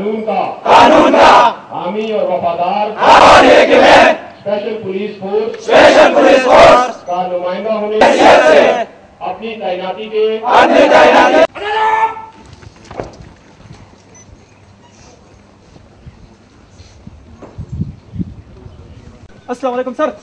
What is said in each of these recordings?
कानून का हामी और वफादार स्पेशल पुलिस फोर्स का नुमाइंदा होने से अपनी तैनाती के अस्सलाम वालेकुम सर।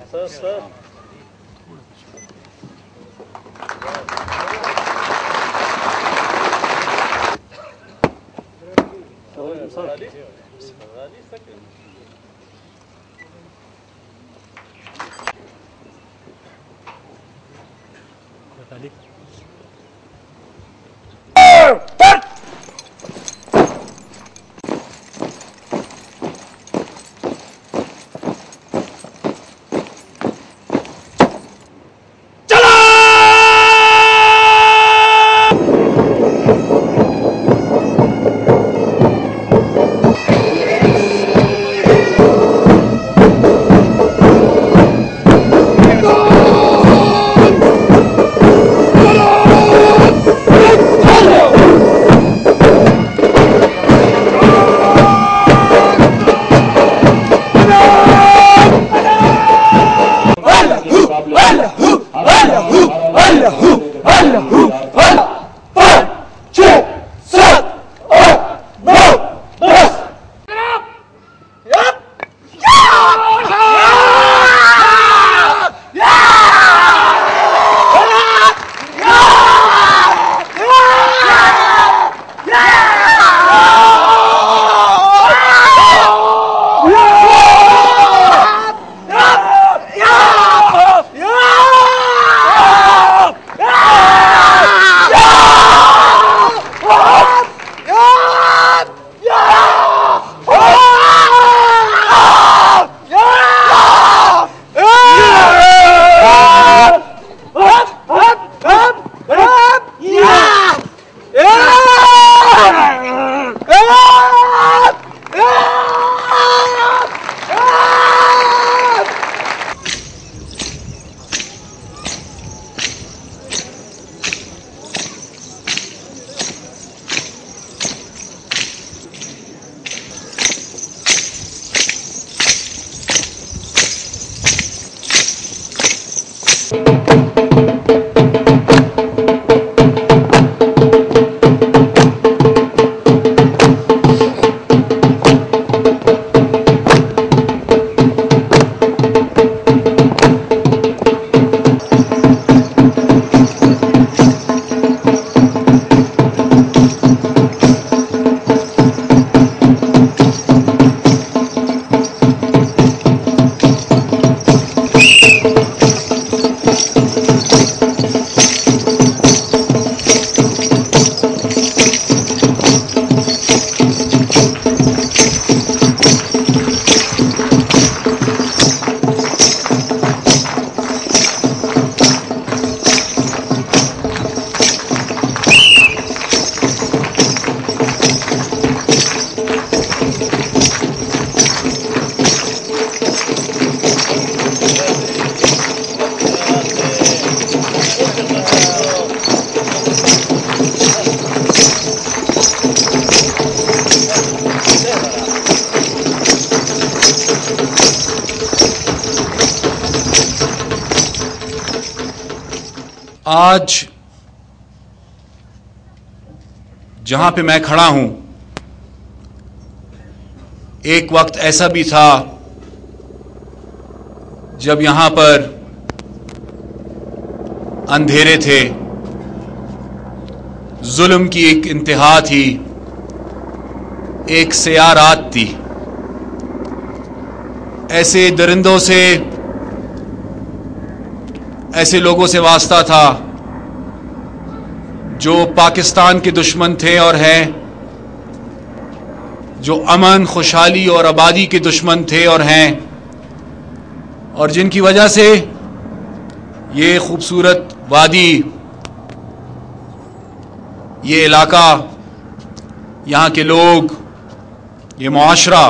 आज जहां पे मैं खड़ा हूं, एक वक्त ऐसा भी था जब यहां पर अंधेरे थे, जुल्म की एक इंतहा थी, एक स्याह रात थी। ऐसे दरिंदों से, ऐसे लोगों से वास्ता था जो पाकिस्तान के दुश्मन थे और हैं, जो अमन, खुशहाली और आबादी के दुश्मन थे और हैं, और जिनकी वजह से ये खूबसूरत वादी, ये इलाका, यहाँ के लोग, ये मुआशरा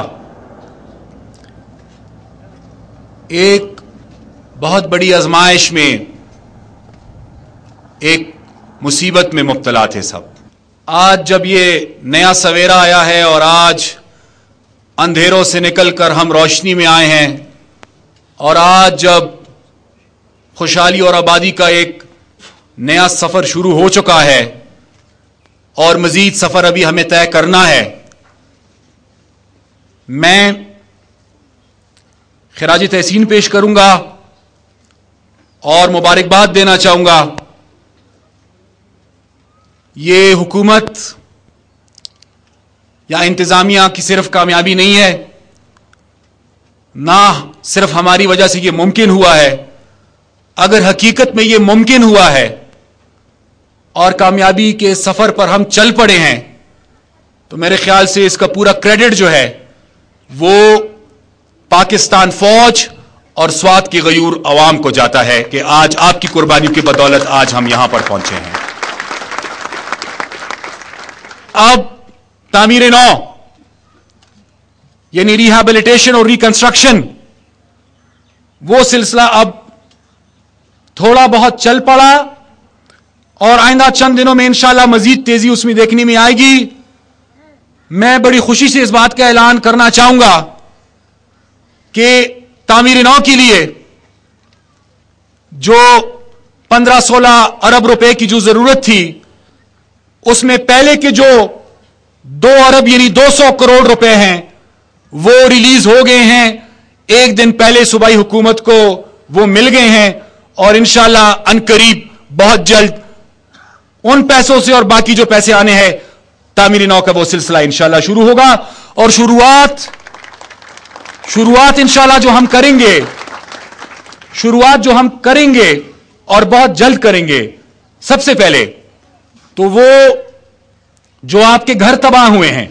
एक बहुत बड़ी आजमाइश में, एक मुसीबत में मुब्तला थे सब। आज जब ये नया सवेरा आया है और आज अंधेरों से निकलकर हम रोशनी में आए हैं और आज जब खुशहाली और आबादी का एक नया सफर शुरू हो चुका है और मजीद सफर अभी हमें तय करना है, मैं खिराज तहसीन पेश करूंगा और मुबारकबाद देना चाहूंगा। ये हुकूमत या इंतजामिया की सिर्फ कामयाबी नहीं है, ना सिर्फ हमारी वजह से ये मुमकिन हुआ है। अगर हकीकत में ये मुमकिन हुआ है और कामयाबी के सफर पर हम चल पड़े हैं, तो मेरे ख्याल से इसका पूरा क्रेडिट जो है वो पाकिस्तान फौज और स्वात की गयूर अवाम को जाता है कि आज आपकी कुर्बानियों की बदौलत आज हम यहां पर पहुंचे हैं। अब तामीर नौ यानी रिहैबिलिटेशन और रिकंस्ट्रक्शन, वो सिलसिला अब थोड़ा बहुत चल पड़ा और आइंदा चंद दिनों में इंशाअल्लाह मजीद तेजी उसमें देखने में आएगी। मैं बड़ी खुशी से इस बात का ऐलान करना चाहूंगा कि तामीर नौ के लिए जो 15-16 अरब रुपए की जो जरूरत थी, उसमें पहले के जो 2 अरब यानी 200 करोड़ रुपए हैं वो रिलीज हो गए हैं। एक दिन पहले सूबाई हुकूमत को वो मिल गए हैं और इंशाअल्लाह अनकरीब बहुत जल्द उन पैसों से और बाकी जो पैसे आने हैं तामीर नौ का वो सिलसिला इंशाअल्लाह शुरू होगा। और शुरुआत इंशाअल्लाह जो हम करेंगे और बहुत जल्द करेंगे, सबसे पहले तो वो जो आपके घर तबाह हुए हैं,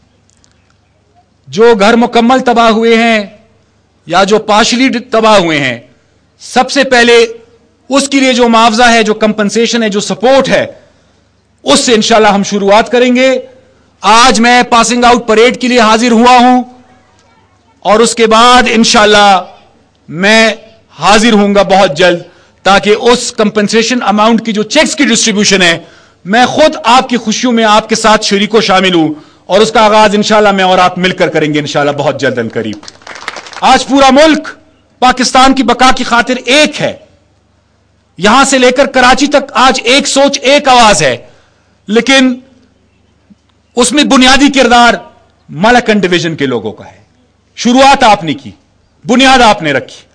जो घर मुकम्मल तबाह हुए हैं या जो पार्शली तबाह हुए हैं, सबसे पहले उसके लिए जो मुआवजा है, जो कंपनसेशन है, जो सपोर्ट है, उससे इंशाल्लाह हम शुरुआत करेंगे। आज मैं पासिंग आउट परेड के लिए हाजिर हुआ हूं और उसके बाद इंशाल्लाह मैं हाजिर होऊंगा बहुत जल्द, ताकि उस कंपनसेशन अमाउंट की जो चेक्स की डिस्ट्रीब्यूशन है, मैं खुद आपकी खुशियों में आपके साथ शरीको शामिल हूं और उसका आगाज इंशाल्लाह मैं और आप मिलकर करेंगे इंशाल्लाह बहुत जल्द अन करीब। आज पूरा मुल्क पाकिस्तान की बका की खातिर एक है। यहां से लेकर कराची तक आज एक सोच, एक आवाज है, लेकिन उसमें बुनियादी किरदार मलकन डिवीजन के लोगों का है। शुरुआत आपने की, बुनियाद आपने रखी,